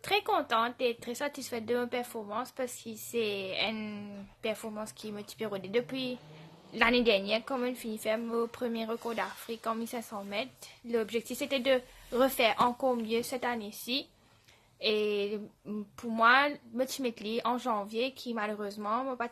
très contente et très satisfaite de ma performance parce que c'est une performance qui me tient depuis l'année dernière, comme on finit faire mon premier record d'Afrique en 1500 mètres. L'objectif c'était de refaire encore mieux cette année-ci. Et pour moi, me suis en janvier qui malheureusement m'a pas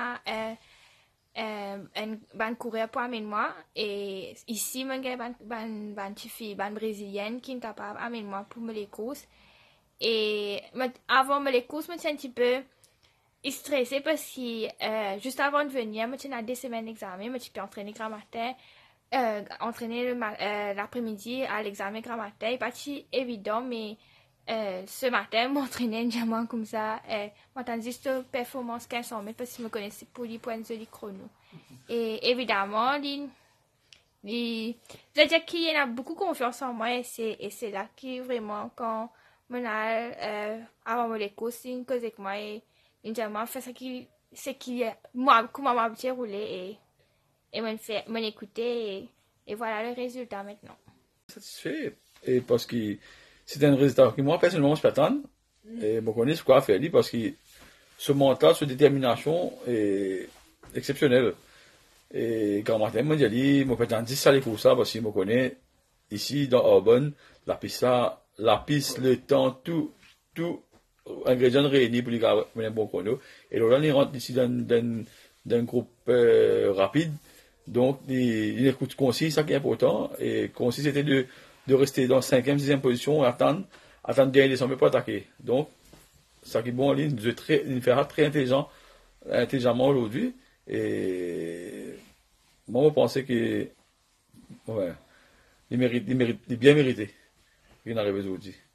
un courir pour amener moi et ici moi j'ai une fille brésilienne qui est capable d'amener moi pour me les courses et avant me les courses me suis un petit peu stressée parce que juste avant de venir me tiens à 2 semaines d'examen me suis entraîner grand matin entraîner l'après-midi à l'examen grand matin et pas si évident mais ce matin, m'entraîner diamant comme ça, m'entendre juste performance 1500 mètres parce que je me connaissais pour les points de chrono. Et évidemment, c'est-à-dire qu'il y a beaucoup confiance en moi et c'est là qui vraiment, quand on a, avant les courses, c'est une cause avec moi et diamant fait ça qui, c'est qu'il y a, moi, comment m'a bien roulé et m'en écouter et voilà le résultat maintenant. Satisfait, et parce que c'est un résultat que moi, personnellement, je peux attendre. Et je connais ce qu'on a fait, parce que ce mental, cette détermination est exceptionnel. Et quand matin, je me dis, je peux attendre 10 aller pour ça, parce que je me connais ici, dans Aubonne, la piste, le temps, tout, ingrédients réunis pour les gars, un bon chrono. Et là, on rentre ici d'un groupe rapide. Donc, une écoute concise, ça qui est important. Et concise, c'était de rester dans 5e, 6e position, attendre de gagner les 100 mètres pour attaquer. Donc, ça qui est bon en ligne, il fait très intelligemment aujourd'hui. Et moi, je pensais que, ouais, il bien mérité. Il arrive aujourd'hui.